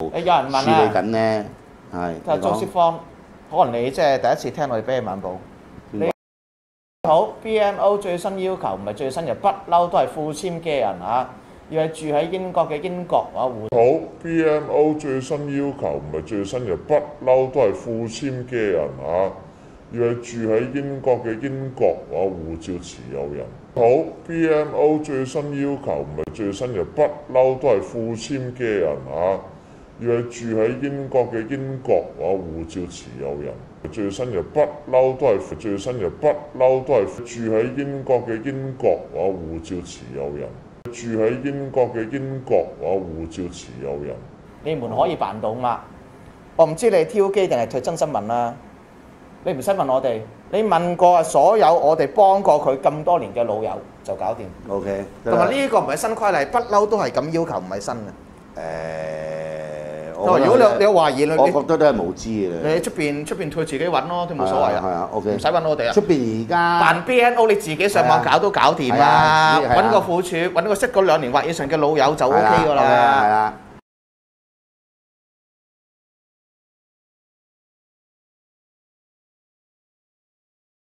有人問處理啊， 緊咧，係就周雪芳，可能你即係第一次聽我哋《晚報》。你好 ，BNO 最新要求唔係最新嘅，不嬲都係副簽嘅人嚇，要係住喺英國嘅英國啊護。 好 BNO 最新要求唔係最新嘅，不嬲都係副簽嘅人嚇，要係住喺英國嘅英國護照持有人。好 BNO 最新要求唔係最新嘅，不嬲都係副簽嘅人嚇，要係住喺英國嘅英國護照持有人。最新嘅不嬲都係最新嘅不嬲都係住喺英國嘅英國護照持有人。住喺英國嘅英國護照持有人。 你們可以辦到嘛？我唔知你挑機定係佢真新聞啦。你唔使問我哋，你問過所有我哋幫過佢咁多年嘅老友就搞掂。 OK， 同埋呢個唔係新規例，不嬲都係咁要求，唔係新嘅。如果你有懷疑， 我覺得都係無知嘅。 你喺出邊佢自己揾咯，都冇所謂啊。 係啊 ，OK， 唔使揾我哋啊。 出邊而家辦 BNO 你自己上網搞都搞掂啦，揾個副處，揾個識嗰2年或以上嘅老友就 OK 㗎啦。 係啦。